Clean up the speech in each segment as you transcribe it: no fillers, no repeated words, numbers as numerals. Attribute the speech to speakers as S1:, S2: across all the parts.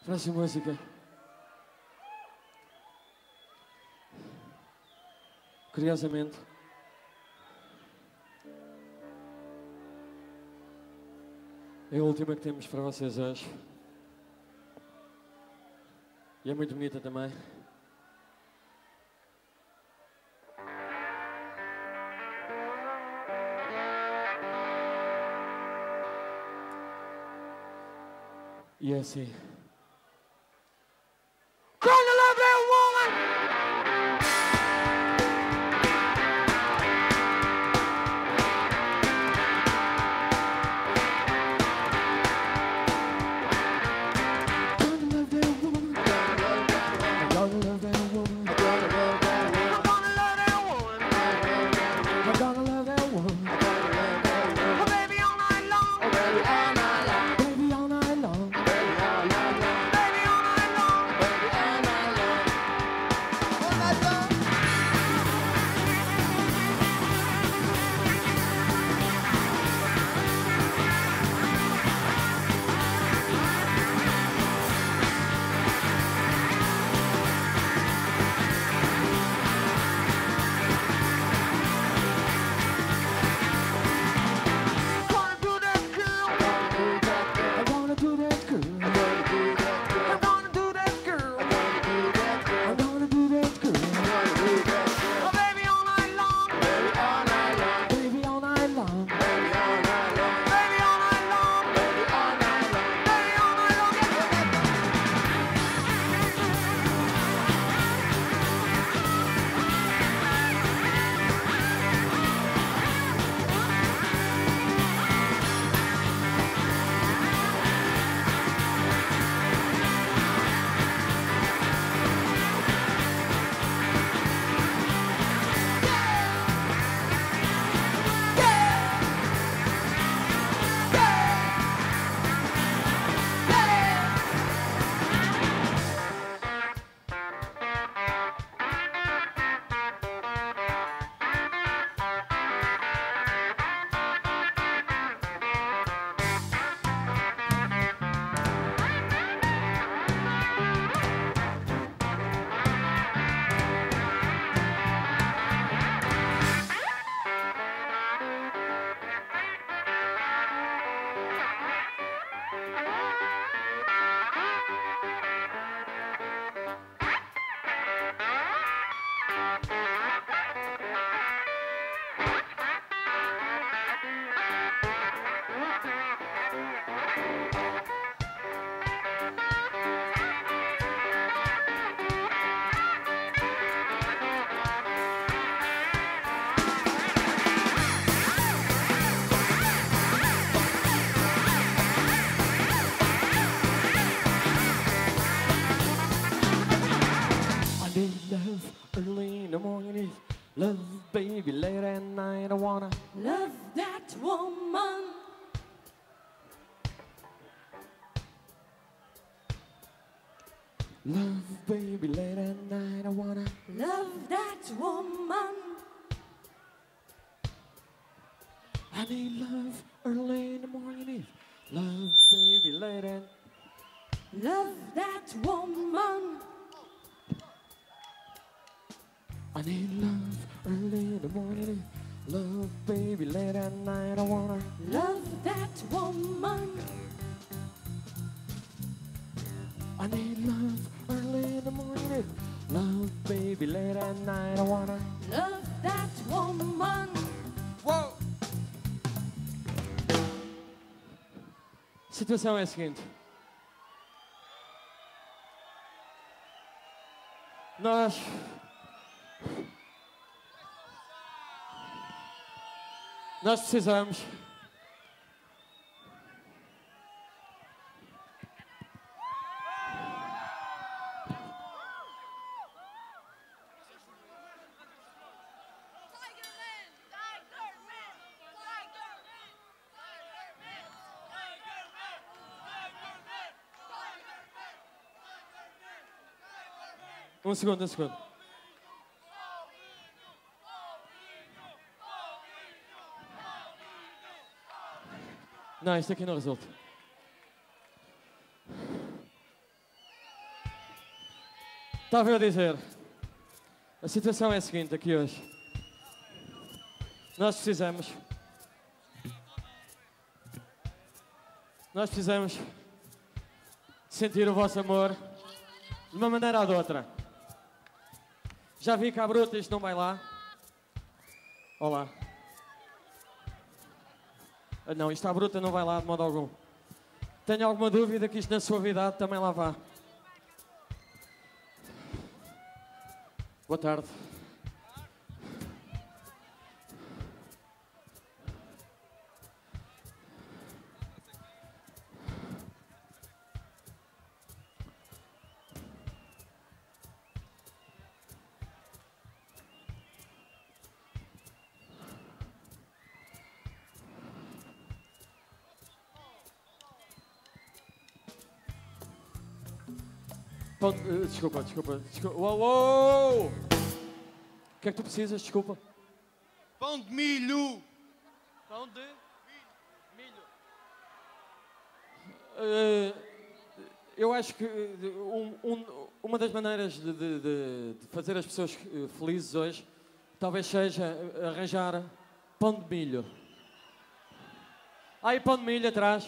S1: Próxima música. Curiosamente, é a última que temos para vocês hoje. E é muito bonita também. E é assim. Gonna love that woman! Early in the morning, love, baby, late at night, I wanna
S2: love that woman.
S1: Love, baby, late at night, I wanna
S2: love that woman.
S1: I need love early in the morning, love, baby, late at
S2: love that woman.
S1: I need love early in the morning, love, baby, late at night, I wanna
S2: love that woman.
S1: I need love early in the morning, love, baby, late at night, I wanna
S2: love that woman.
S1: Whoa! A situação é a seguinte. Nós precisamos um segundo. Não, isto aqui não resulta. Estava eu a dizer, a situação é a seguinte aqui hoje. Nós precisamos sentir o vosso amor de uma maneira ou de outra. Já vi que a bruta isto não vai lá. Olá. Não, isto à bruta não vai lá de modo algum. Tenho alguma dúvida que isto na suavidade também lá vá. Boa tarde. Desculpa. Uou, uou! O que é que tu precisas? Desculpa.
S3: Pão de milho!
S1: Pão de milho. Eu acho que uma das maneiras de fazer as pessoas felizes hoje talvez seja arranjar pão de milho. Há aí pão de milho atrás.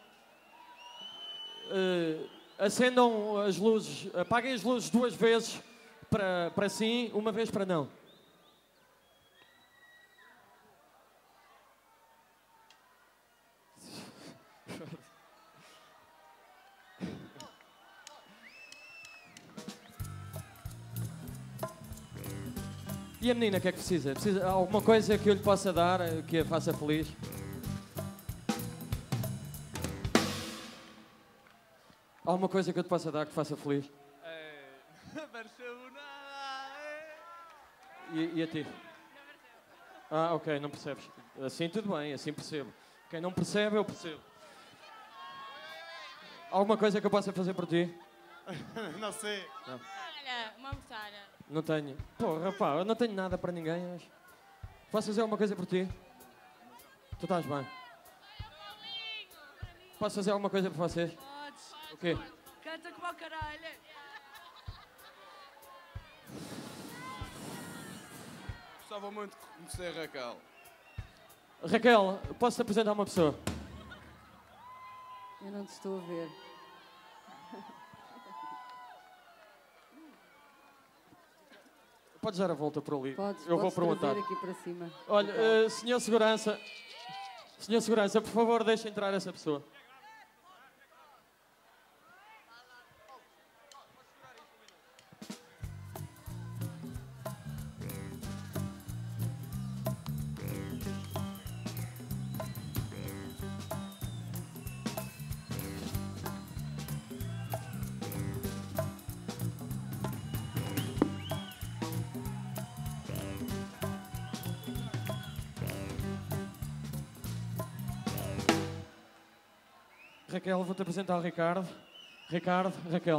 S1: Acendam as luzes, apaguem as luzes 2 vezes para sim, 1 vez para não. E a menina, o que é que precisa? Precisa alguma coisa que eu lhe possa dar, que a faça feliz? Alguma coisa que eu te possa dar que te faça feliz?
S3: Não percebo nada.
S1: E a ti? Ah, ok, não percebes. Assim tudo bem, assim percebo. Quem não percebe, eu percebo. Alguma coisa que eu possa fazer por ti?
S3: Não sei.
S1: Não.
S2: Olha, uma mortalha.
S1: Não tenho. Porra, pá, eu não tenho nada para ninguém hoje. Posso fazer alguma coisa por ti? Tu estás bem? Posso fazer alguma coisa por vocês?
S2: Podes.
S1: O quê?
S2: Canta como o caralho.
S3: Gostava muito de conhecer a Raquel.
S1: Raquel, posso-te apresentar uma pessoa?
S2: Eu não te estou a ver.
S1: Podes dar a volta por ali.
S2: Podes,
S1: eu vou
S2: podes
S1: perguntar.
S2: trazer aqui para cima.
S1: Olha, senhor segurança, por favor, deixe entrar essa pessoa. Raquel, vou-te apresentar o Ricardo. Ricardo, Raquel.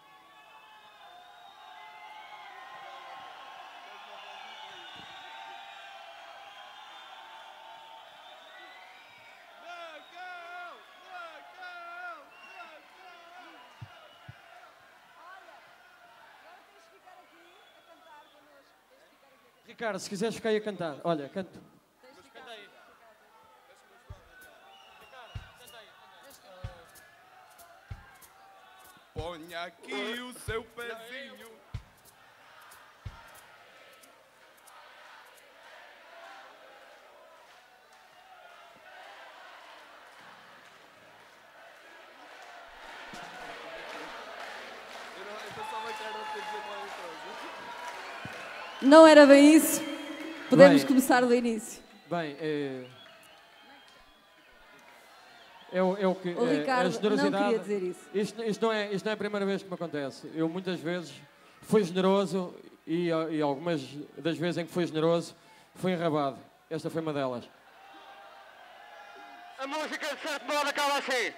S1: Ricardo, se quiseres ficar aí a cantar. Olha, canta. Canta aí.
S3: Ponha aqui o seu pezinho. Eu pensava que era o que dizer qualquer coisa.
S2: Não era bem isso. Podemos
S1: Bem.
S2: começar do início.
S1: Bem, é o que
S2: O Ricardo
S1: a
S2: não
S1: generosidade.
S2: queria dizer isso.
S1: Isto não é a primeira vez que me acontece. Eu muitas vezes fui generoso e algumas das vezes em que fui generoso fui enrabado. Esta foi uma delas. A música de certo modo acaba assim.